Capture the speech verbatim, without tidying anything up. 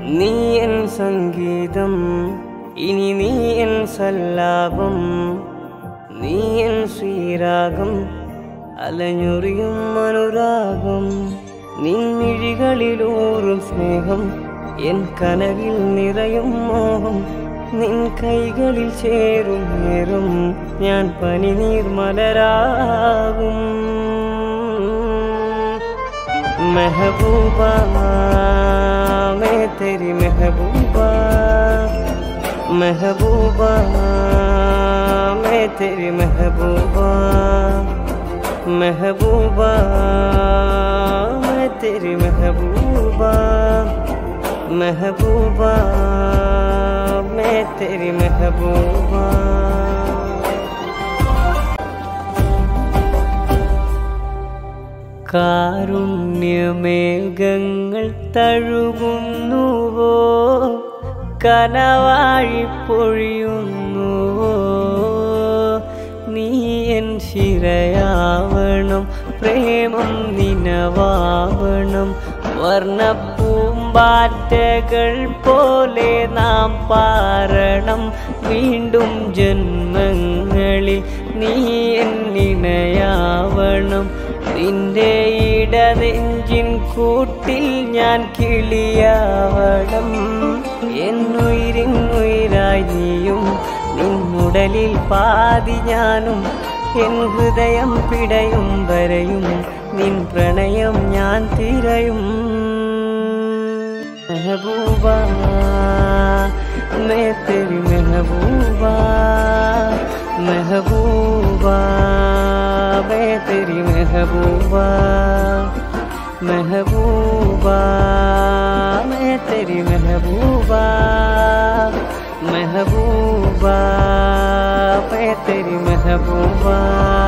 നീ എൻ സംഗീതം, ഇനി നീ എൻ സല്ലാപം, നീ എൻ ശ്രീരാഗം, അലഞ്ഞുറിയും അനുരാഗം. നിൻമിഴികളിലൂറും സ്നേഹം, എൻ കനവിൽ നിറയും മോഹം. നിൻ കൈകളിൽ ചേരും നേരം ഞാൻ പനിനീർ മലരാകും. മെഹബൂബാ മേ തെരി മെഹബൂബാ, മെഹബൂബാ മേ തെരി മെഹബൂബാ, മെഹബൂബा मैं तेरी महबूबा, महबूबा मैं तेरी महबूबा. കാരുണ്യമേഘങ്ങൾ തഴുകുന്നുവോ, കനവാഴി പൊഴിയുന്നുവോ. നീ എൻ ശിരയാവണം, പ്രേമം നിനവാവണം. വർണ്ണപ്പൂമ്പാറ്റകൾ പോലെ നാം പാരണം. വീണ്ടും ജന്മങ്ങളിൽ നീ എന്നിണയാവണം. നിന്റെ ഇടനെഞ്ചിൻ കൂട്ടിൽ ഞാൻ കിളിയാവണം. എന്നുയിരിന്നുയിരായി നീയും, നിന്നുടലിൽ പാതി ഞാനും. എൻ ഹൃദയം പിടയും വരെയും നിൻ പ്രണയം ഞാൻ തിരയും. മെഹബൂബാ मैं तेरी महबूबा, महबूबा मैं तेरी महबूबा, महबूबा मैं तेरी महबूबा, महबूबा मैं तेरी महबूबा.